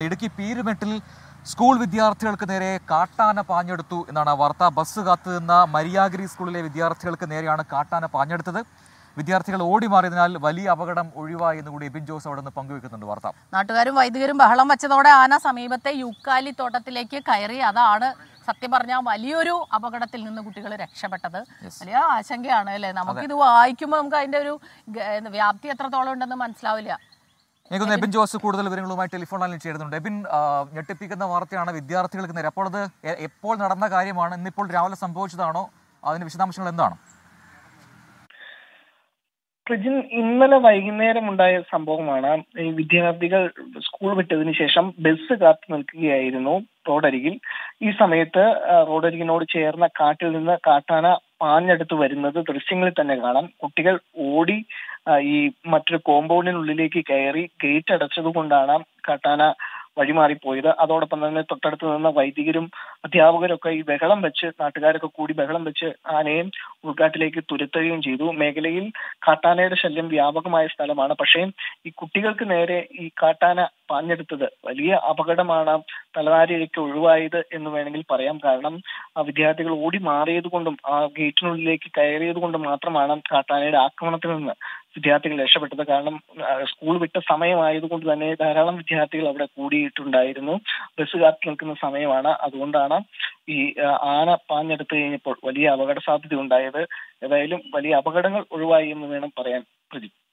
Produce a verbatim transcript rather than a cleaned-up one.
Idukki പീരുമെട്ടിൽ school വിദ്യാർത്ഥികൾക്ക് നേരെ കാട്ടാന പാഞ്ഞെടുത്തു എന്നാണ് വാർത്ത. ബസ് കാത്തുനിന്ന മരിയാഗിരി സ്കൂളിലെ വിദ്യാർത്ഥികൾക്ക് നേരെയാണ് കാട്ടാന പാഞ്ഞെടുത്തത്. വിദ്യാർത്ഥികൾ ഓടി മാറിയതിനാൽ വലിയ അപകടം ഒഴിവായി എന്ന് കൂടി എബിൻ ജോസ് അവിടെ നിന്ന് പങ്കുവെക്കുന്നുണ്ട് വാർത്ത. നാട്ടുകാരും വൈദികരും ബഹളം വെച്ചതോടെ ആന സമീപത്തെ യുക്കാലി തോട്ടത്തിലേക്ക് കയറി. അതാണ് സത്യം പറഞ്ഞാൽ വലിയൊരു അപകടത്തിൽ നിന്ന് കുട്ടികൾ രക്ഷപ്പെട്ടത്. വലിയ ആശങ്കയാണ് അല്ലേ? നമുക്കിത് വായിക്കുമ്പോൾ നമുക്ക് അതിന്റെ ഒരു വ്യാപ്തി എത്രത്തോളം ഉണ്ടെന്ന് മനസ്സിലാവില്ല. എനിക്ക് എബിൻ ജോസ് കൂടുതൽ വിവരങ്ങളുമായി ടെലിഫോൺ ലൈനിൽ ചേരുന്നുണ്ട്. എബിൻ, ഞെട്ടിപ്പിക്കുന്ന വാർത്തയാണ് വിദ്യാർത്ഥികൾക്ക് നേരെ. അപ്പോൾ അത് എപ്പോൾ നടന്ന കാര്യമാണ്? ഇന്നിപ്പോൾ രാവിലെ സംഭവിച്ചതാണോ? അതിന്റെ വിശദാംശങ്ങൾ എന്താണ്? പ്രജിൻ, ഇന്നലെ വൈകുന്നേരം ഉണ്ടായ സംഭവമാണ്. ഈ വിദ്യാർത്ഥികൾ സ്കൂൾ വിട്ടതിന് ശേഷം ബസ് കാത്തു നിൽക്കുകയായിരുന്നു റോഡരികിൽ. ഈ സമയത്ത് റോഡരികിനോട് ചേർന്ന കാട്ടിൽ നിന്ന് കാട്ടാന പാഞ്ഞെടുത്ത് വരുന്നത് ദൃശ്യങ്ങളിൽ തന്നെ കാണാം. കുട്ടികൾ ഓടി ഈ മറ്റൊരു കോമ്പൗണ്ടിനുള്ളിലേക്ക് കയറി ഗേറ്റ് അടച്ചത് കൊണ്ടാണ് കാട്ടാന വഴിമാറിപ്പോയത്. അതോടൊപ്പം തന്നെ തൊട്ടടുത്ത് നിന്ന് വൈദികരും അധ്യാപകരൊക്കെ ഈ ബഹളം വെച്ച് നാട്ടുകാരൊക്കെ കൂടി ബഹളം വെച്ച് ആനയെ ഉൾക്കാട്ടിലേക്ക് തുരത്തുകയും ചെയ്തു. മേഖലയിൽ കാട്ടാനയുടെ ശല്യം വ്യാപകമായ സ്ഥലമാണ്. പക്ഷേ ഈ കുട്ടികൾക്ക് നേരെ ഈ കാട്ടാന പാഞ്ഞെടുത്തത് വലിയ അപകടമാണ് തലനാരിഴയ്ക്ക് ഒഴിവായത് എന്ന് വേണമെങ്കിൽ പറയാം. കാരണം ആ വിദ്യാർത്ഥികൾ ഓടി മാറിയത് കൊണ്ടും ആ ഗേറ്റിനുള്ളിലേക്ക് കയറിയത് കൊണ്ടും മാത്രമാണ് കാട്ടാനയുടെ ആക്രമണത്തിൽ നിന്ന് വിദ്യാർത്ഥികൾ രക്ഷപ്പെട്ടത്. കാരണം സ്കൂൾ വിട്ട സമയമായതുകൊണ്ട് തന്നെ ധാരാളം വിദ്യാർത്ഥികൾ അവിടെ കൂടിയിട്ടുണ്ടായിരുന്നു. ബസ് കാത്തു നിൽക്കുന്ന സമയമാണ്. അതുകൊണ്ടാണ് ഈ ആന പാഞ്ഞെടുത്ത് കഴിഞ്ഞപ്പോൾ വലിയ അപകട സാധ്യത ഉണ്ടായത്. ഏതായാലും വലിയ അപകടങ്ങൾ ഒഴിവായി എന്ന് വേണം പറയാൻ. പ്രദീപ്.